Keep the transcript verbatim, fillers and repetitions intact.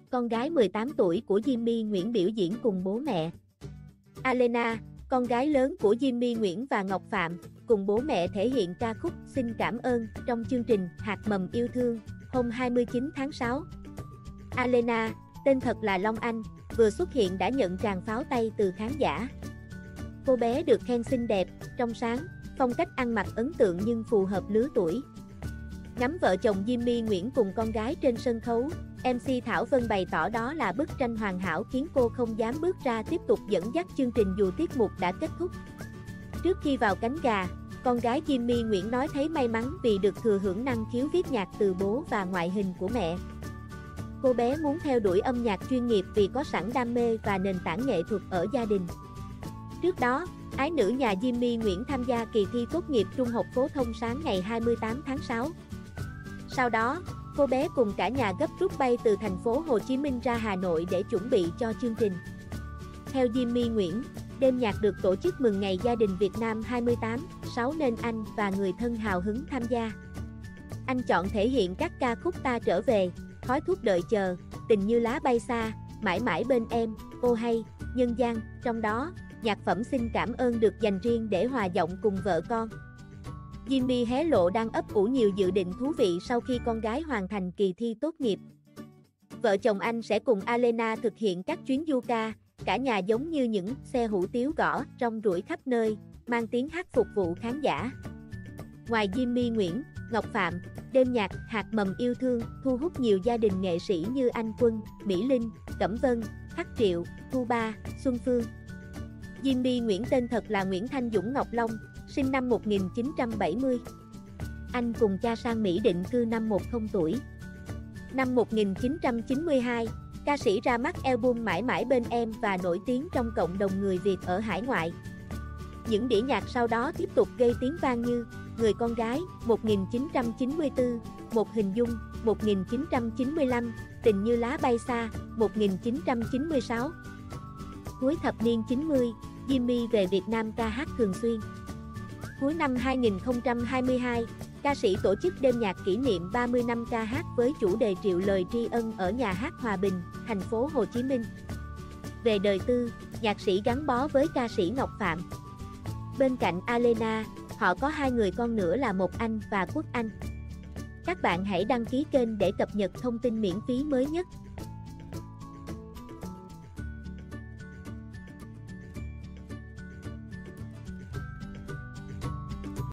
con gái mười tám tuổi của Jimmy Nguyễn biểu diễn cùng bố mẹ. Alena, con gái lớn của Jimmy Nguyễn và Ngọc Phạm, cùng bố mẹ thể hiện ca khúc Xin Cảm Ơn trong chương trình Hạt Mầm Yêu Thương, hôm hai mươi chín tháng sáu. Alena, tên thật là Long Anh, vừa xuất hiện đã nhận tràng pháo tay từ khán giả. Cô bé được khen xinh đẹp, trong sáng, phong cách ăn mặc ấn tượng nhưng phù hợp lứa tuổi. Ngắm vợ chồng Jimmy Nguyễn cùng con gái trên sân khấu, em xê Thảo Vân bày tỏ đó là bức tranh hoàn hảo khiến cô không dám bước ra tiếp tục dẫn dắt chương trình dù tiết mục đã kết thúc. Trước khi vào cánh gà, con gái Jimmy Nguyễn nói thấy may mắn vì được thừa hưởng năng khiếu viết nhạc từ bố và ngoại hình của mẹ. Cô bé muốn theo đuổi âm nhạc chuyên nghiệp vì có sẵn đam mê và nền tảng nghệ thuật ở gia đình. Trước đó, ái nữ nhà Jimmy Nguyễn tham gia kỳ thi tốt nghiệp trung học phổ thông sáng ngày hai mươi tám tháng sáu. Sau đó, cô bé cùng cả nhà gấp rút bay từ thành phố Hồ Chí Minh ra Hà Nội để chuẩn bị cho chương trình. Theo Jimmy Nguyễn, đêm nhạc được tổ chức mừng ngày gia đình Việt Nam hai mươi tám tháng sáu nên anh và người thân hào hứng tham gia. Anh chọn thể hiện các ca khúc Ta Trở Về, Khói Thuốc Đợi Chờ, Tình Như Lá Bay Xa, Mãi Mãi Bên Em, Ô Hay, Nhân Gian, trong đó, nhạc phẩm Xin Cảm Ơn được dành riêng để hòa giọng cùng vợ con. Jimmy hé lộ đang ấp ủ nhiều dự định thú vị sau khi con gái hoàn thành kỳ thi tốt nghiệp. Vợ chồng anh sẽ cùng Alena thực hiện các chuyến du ca, cả nhà giống như những xe hủ tiếu gõ rong ruổi khắp nơi, mang tiếng hát phục vụ khán giả. Ngoài Jimmy Nguyễn, Ngọc Phạm, đêm nhạc Hạt Mầm Yêu Thương thu hút nhiều gia đình nghệ sĩ như Anh Quân, Mỹ Linh, Cẩm Vân, Khắc Triệu, Thu Ba, Xuân Phương. Jimmy Nguyễn tên thật là Nguyễn Thanh Dũng Ngọc Long, sinh năm một nghìn chín trăm bảy mươi. Anh cùng cha sang Mỹ định cư năm mười tuổi. Năm một nghìn chín trăm chín mươi hai, ca sĩ ra mắt album Mãi Mãi Bên Em và nổi tiếng trong cộng đồng người Việt ở hải ngoại. Những đĩa nhạc sau đó tiếp tục gây tiếng vang như Người Con Gái một nghìn chín trăm chín mươi tư, Một Hình Dung một nghìn chín trăm chín mươi lăm, Tình Như Lá Bay Xa một nghìn chín trăm chín mươi sáu. Cuối thập niên chín mươi, Jimmy về Việt Nam ca hát thường xuyên. Cuối năm hai nghìn không trăm hai mươi hai, ca sĩ tổ chức đêm nhạc kỷ niệm ba mươi năm ca hát với chủ đề Triệu Lời Tri Ân ở nhà hát Hòa Bình, thành phố Hồ Chí Minh. Về đời tư, nhạc sĩ gắn bó với ca sĩ Ngọc Phạm. Bên cạnh Alena, họ có hai người con nữa là Mộc Anh và Quốc Anh. Các bạn hãy đăng ký kênh để cập nhật thông tin miễn phí mới nhất.